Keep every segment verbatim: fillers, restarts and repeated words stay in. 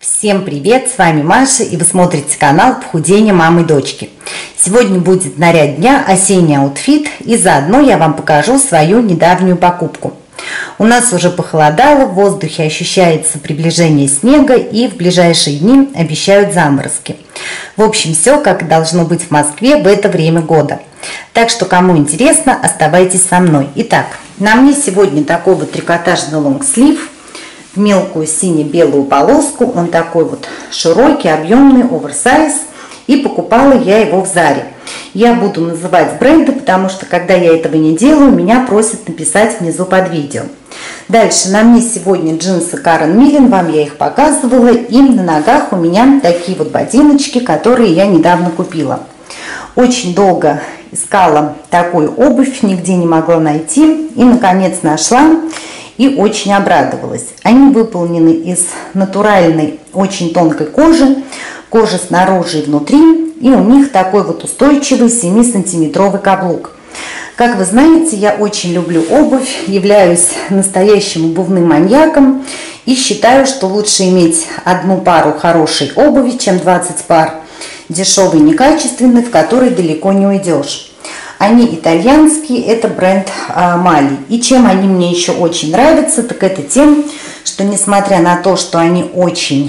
Всем привет, с вами Маша, и вы смотрите канал Похудение мамы и дочки. Сегодня будет наряд дня, осенний аутфит, и заодно я вам покажу свою недавнюю покупку. У нас уже похолодало, в воздухе ощущается приближение снега, и в ближайшие дни обещают заморозки. В общем, все как должно быть в Москве в это время года. Так что, кому интересно, оставайтесь со мной. Итак, на мне сегодня такой вот трикотажный лонгслив, мелкую сине-белую полоску. Он такой вот широкий, объемный, оверсайз. И покупала я его в Заре. Я буду называть бренды, потому что когда я этого не делаю, меня просят написать внизу под видео. Дальше на мне сегодня джинсы Карен Милен, вам я их показывала. И на ногах у меня такие вот ботиночки, которые я недавно купила. Очень долго искала такую обувь, нигде не могла найти. И наконец нашла. И очень обрадовалась. Они выполнены из натуральной, очень тонкой кожи. Кожа снаружи и внутри. И у них такой вот устойчивый семисантиметровый каблук. Как вы знаете, я очень люблю обувь. Являюсь настоящим обувным маньяком. И считаю, что лучше иметь одну пару хорошей обуви, чем двадцать пар дешевой, некачественной, в которой далеко не уйдешь. Они итальянские, это бренд а, Мали. И чем они мне еще очень нравятся, так это тем, что несмотря на то, что они очень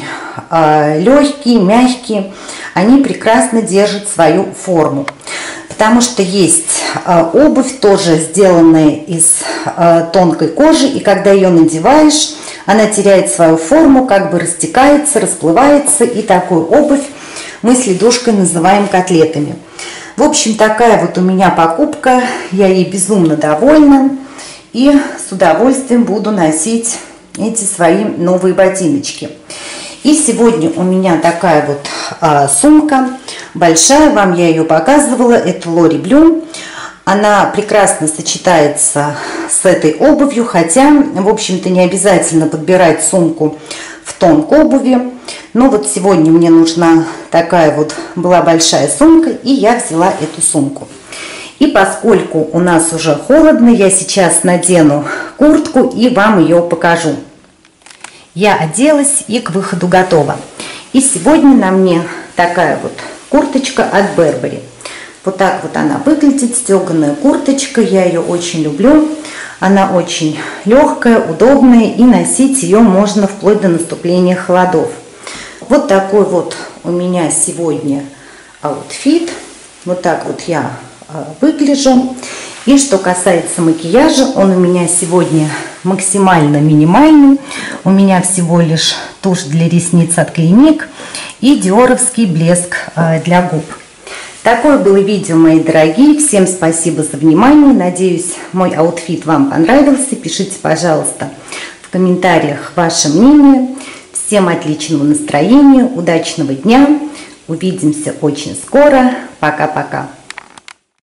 а, легкие, мягкие, они прекрасно держат свою форму. Потому что есть а, обувь, тоже сделанная из а, тонкой кожи, и когда ее надеваешь, она теряет свою форму, как бы растекается, расплывается, и такую обувь мы с Лидушкой называем котлетами. В общем, такая вот у меня покупка, я ей безумно довольна, и с удовольствием буду носить эти свои новые ботиночки. И сегодня у меня такая вот а, сумка, большая, вам я ее показывала, это Лори Блю. Она прекрасно сочетается с этой обувью, хотя, в общем-то, не обязательно подбирать сумку в тон к обуви. Но вот сегодня мне нужна такая вот, была большая сумка, и я взяла эту сумку. И поскольку у нас уже холодно, я сейчас надену куртку и вам ее покажу. Я оделась и к выходу готова. И сегодня на мне такая вот курточка от Бербери. Вот так вот она выглядит, стеганая курточка, я ее очень люблю. Она очень легкая, удобная, и носить ее можно вплоть до наступления холодов. Вот такой вот у меня сегодня аутфит. Вот так вот я выгляжу. И что касается макияжа, он у меня сегодня максимально минимальный. У меня всего лишь тушь для ресниц от Clinique и диоровский блеск для губ. Такое было видео, мои дорогие. Всем спасибо за внимание. Надеюсь, мой аутфит вам понравился. Пишите, пожалуйста, в комментариях ваше мнение. Всем отличного настроения, удачного дня. Увидимся очень скоро. Пока-пока.